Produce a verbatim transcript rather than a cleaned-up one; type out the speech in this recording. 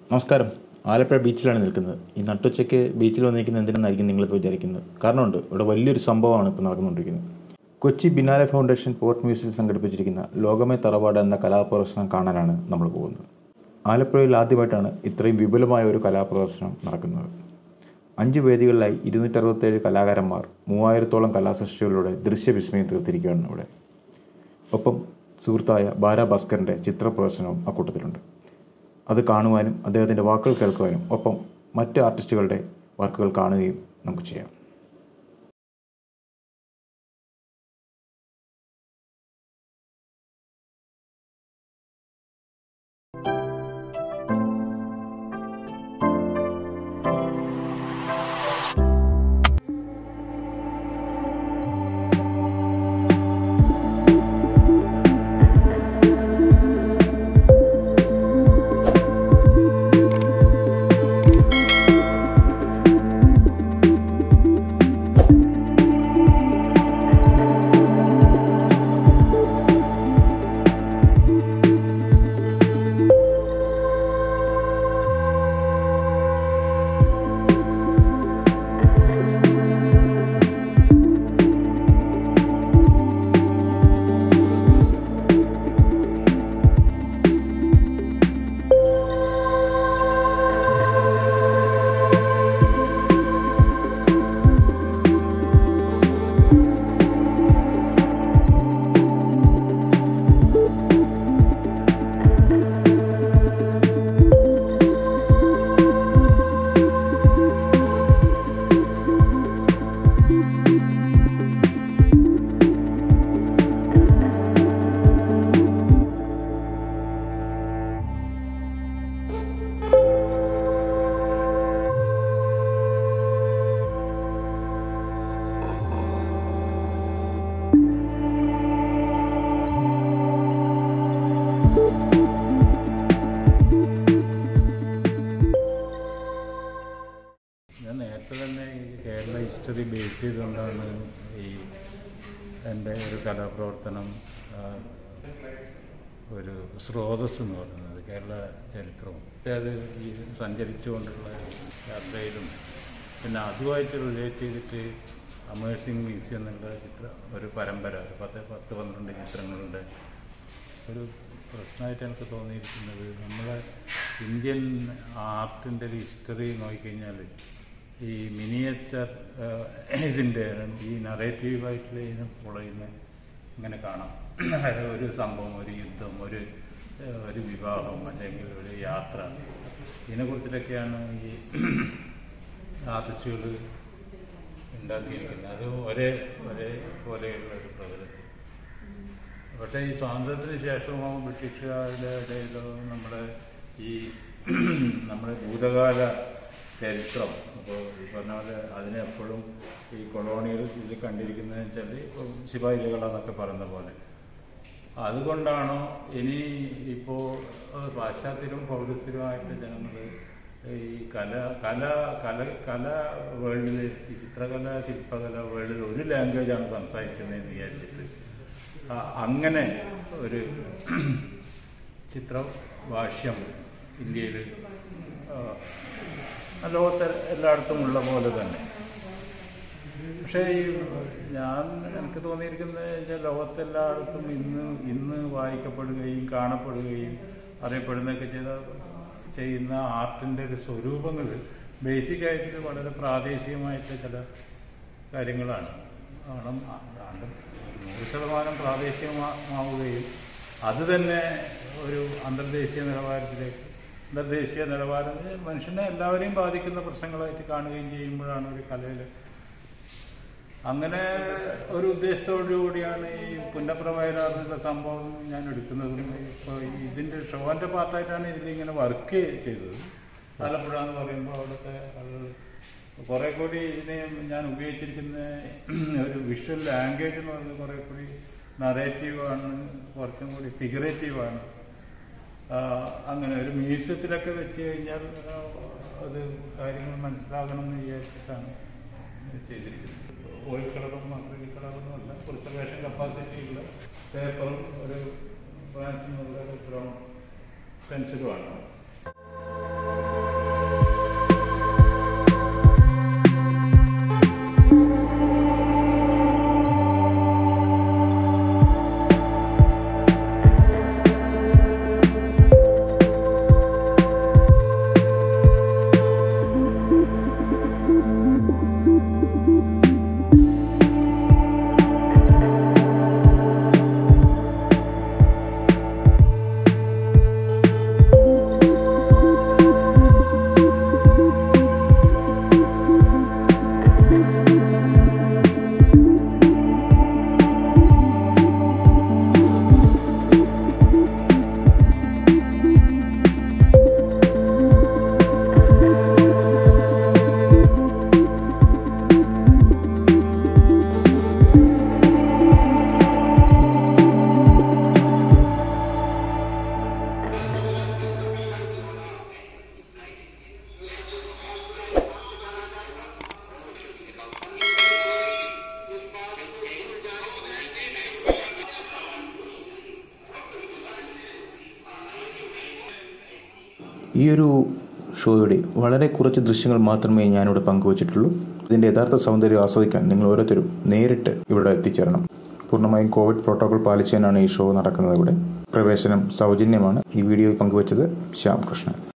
നമസ്കാരം. ആലപ്പുഴ ബീച്ചിലാണ് നിൽക്കുന്നത്. ഈ നട്ടുച്ചയ്ക്ക് ബീച്ചിൽ വന്നിരിക്കുന്നത് എന്തിനാണെന്നായിരിക്കും നിങ്ങളിപ്പോൾ വിചാരിക്കുന്നത്. കാരണമുണ്ട്. ഇവിടെ വലിയൊരു സംഭവമാണ് ഇപ്പോൾ നടന്നുകൊണ്ടിരിക്കുന്നത്. Kochi biennale foundation port museum സംഘടിപ്പിച്ചിരിക്കുന്ന ലോകമേ തറവാട് എന്ന കലാപ്രദർശനം കാണാനാണ് നമ്മൾ പോകുന്നത്. ആലപ്പുഴയിൽ ആദ്യമായിട്ടാണ് ഇത്രയും വിപുലമായ ഒരു കലാപ്രദർശനം നടക്കുന്നത്. അഞ്ച് വേദികളിലായി ഇരുന്നൂറ്റി അറുപത്തേഴ് കലാകാരന്മാർ മൂവായിരത്തോളം കലാസൃഷ്ടികളിലൂടെ ദൃശ്യവിസ്മയം തീർത്തിരിക്കുകയാണ് ഇവിടെ. ഒപ്പം സുഹൃത്തായ ബാര ഭാസ്കറിൻ്റെ ചിത്രപ്രദർശനവും അക്കൂട്ടത്തിലുണ്ട്. അത് കാണുവാനും അദ്ദേഹത്തിൻ്റെ വാക്കുകൾ കേൾക്കുവാനും ഒപ്പം മറ്റ് ആർട്ടിസ്റ്റുകളുടെ വർക്കുകൾ കാണുകയും നമുക്ക് ചെയ്യാം. ഹിസ്റ്ററി ബേസ് ചെയ്തുകൊണ്ടാണ് ഈ എൻ്റെ ഒരു കലാപ്രവർത്തനം ഒരു സ്രോതസ് എന്ന് പറയുന്നത് കേരള ചരിത്രവും അത് ഈ സഞ്ചരിച്ചുകൊണ്ടുള്ള യാത്രയിലും പിന്നെ അതുമായിട്ട് റിലേറ്റ് ചെയ്തിട്ട് അമേഴ്സിംഗ് മ്യൂസിയം എന്നുള്ള ചിത്ര ഒരു പരമ്പര ഒരു പത്ത് പത്ത് പന്ത്രണ്ട് ചിത്രങ്ങളുടെ ഒരു പ്രശ്നമായിട്ട് എനിക്ക് തോന്നിയിരിക്കുന്നത് നമ്മളെ ഇന്ത്യൻ ആർട്ടിൻ്റെ ഒരു ഹിസ്റ്ററി നോക്കിക്കഴിഞ്ഞാൽ ഈ മിനിയേച്ചർ ഇതിൻ്റെ ഈ നറേറ്റീവായിട്ടുള്ള ഇതിനെ ഫോളോ ചെയ്യുന്ന ഇങ്ങനെ കാണാം. ഒരു സംഭവം, ഒരു യുദ്ധം, ഒരു ഒരു വിവാഹം അല്ലെങ്കിൽ ഒരു യാത്ര, ഇതിനെക്കുറിച്ചിട്ടൊക്കെയാണ് ഈ ആർട്ടിസ്റ്റുകൾ ഉണ്ടാക്കിയിരിക്കുന്നത്. അത് ഒരേ ഒരേ പോലെയുള്ള ഒരു പ്രകൃതി. പക്ഷേ ഈ സ്വാതന്ത്ര്യത്തിന് ശേഷമോ ബ്രിട്ടീഷുകാരുടെ ഇടയിലോ നമ്മുടെ ഈ നമ്മുടെ ഭൂതകാല ചരിത്രം അപ്പോൾ ഈ പറഞ്ഞ പോലെ അതിനെപ്പോഴും ഈ കൊളോണിയൽ ഇതിൽ കണ്ടിരിക്കുന്നതെന്ന് വെച്ചാൽ ഇപ്പോൾ ശിപായിലുകളെന്നൊക്കെ പറയുന്ന പോലെ അതുകൊണ്ടാണോ ഇനി ഇപ്പോൾ പാശ്ചാത്യരും പൗരസ്ത്യരുമായിട്ട് ജനങ്ങൾ ഈ കല കല കല കല വേൾഡിൽ ഈ ചിത്രകല ശില്പകല വേൾഡിൽ ഒരു ലാംഗ്വേജാണ് സംസാരിക്കുന്നതെന്ന് വിചാരിച്ചിട്ട് അങ്ങനെ ഒരു ചിത്രഭാഷ്യം ഇന്ത്യയിൽ ലോകത്തെ എല്ലായിടത്തും ഉള്ള പോലെ തന്നെ. പക്ഷേ ഈ ഞാൻ എനിക്ക് തോന്നിയിരിക്കുന്നത് വെച്ചാൽ ലോകത്തെല്ലായിടത്തും ഇന്ന് ഇന്ന് വായിക്കപ്പെടുകയും കാണപ്പെടുകയും അറിയപ്പെടുന്നതൊക്കെ ചെയ്ത ചെയ്യുന്ന ആർട്ടിൻ്റെ ഒരു സ്വരൂപങ്ങൾ ബേസിക്കായിട്ട് വളരെ പ്രാദേശികമായിട്ട് ചില കാര്യങ്ങളാണ്. കാരണം നൂറ് ശതമാനം പ്രാദേശികമാവുകയും അത് തന്നെ ഒരു അന്തർദേശീയ നിലവാരത്തിലേക്ക് അന്തർദേശീയ നിലവാരം മനുഷ്യനെ എല്ലാവരെയും ബാധിക്കുന്ന പ്രശ്നങ്ങളായിട്ട് കാണുകയും ചെയ്യുമ്പോഴാണ് ഒരു കലയിൽ അങ്ങനെ ഒരു ഉദ്ദേശത്തോടു കൂടിയാണ് ഈ പുന്നപ്രവയലാറുള്ള സംഭവം ഞാൻ എടുക്കുന്നതും. ഇപ്പോൾ ഇതിൻ്റെ ഷോൻ്റെ പാർട്ടായിട്ടാണ് ഇതിലിങ്ങനെ വർക്ക് ചെയ്തത്. ആലപ്പുഴ എന്ന് പറയുമ്പോൾ അവിടുത്തെ ആളുകൾ കുറേ കൂടി ഇതിനെ ഞാൻ ഉപയോഗിച്ചിരിക്കുന്ന ഒരു വിഷ്വൽ ലാംഗ്വേജ് എന്ന് പറയുന്നത് കുറേ കൂടി നറേറ്റീവാണ്, കുറച്ചും കൂടി ഫിഗറേറ്റീവാണ്. അങ്ങനെ ഒരു മ്യൂസിയത്തിലൊക്കെ വെച്ച് കഴിഞ്ഞാൽ അത് കാര്യങ്ങൾ മനസ്സിലാകണം എന്ന് വിചാരിച്ചിട്ടാണ് ചെയ്തിരിക്കുന്നത്. ഓയിൽ കളറും അക്രിലിക് കളറൊന്നും അല്ല, പ്രിസർവേഷൻ കപ്പാസിറ്റിയുള്ള പേപ്പറും ഒരു ബ്രാൻഡിനുള്ള ഒരു ബ്രൗൺ പെൻസിലുമാണ്. ഈ ഒരു ഷോയുടെ വളരെ കുറച്ച് ദൃശ്യങ്ങൾ മാത്രമേ ഞാനിവിടെ പങ്കുവച്ചിട്ടുള്ളൂ. ഇതിൻ്റെ യഥാർത്ഥ സൗന്ദര്യം ആസ്വദിക്കാൻ നിങ്ങൾ ഓരോരുത്തരും നേരിട്ട് ഇവിടെ എത്തിച്ചേരണം. പൂർണ്ണമായും കോവിഡ് പ്രോട്ടോകോൾ പാലിച്ചാണ് ഈ ഷോ നടക്കുന്നത്. ഇവിടെ പ്രവേശനം സൗജന്യമാണ്. ഈ വീഡിയോ പങ്കുവച്ചത് ശ്യാം കൃഷ്ണൻ.